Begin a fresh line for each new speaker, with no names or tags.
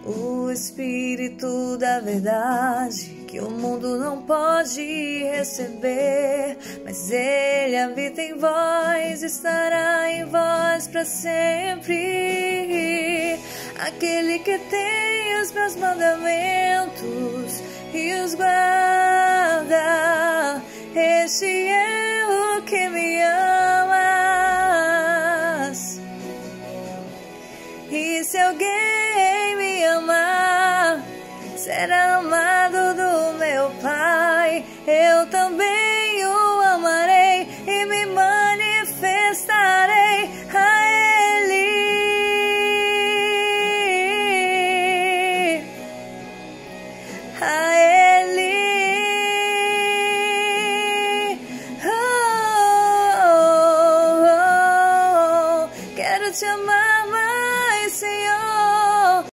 o Espírito da verdade, que o mundo não pode receber, mas Ele habita em vós, estará em vós para sempre. Aquele que tem os meus mandamentos e os guarda, este é o que me amas. E se alguém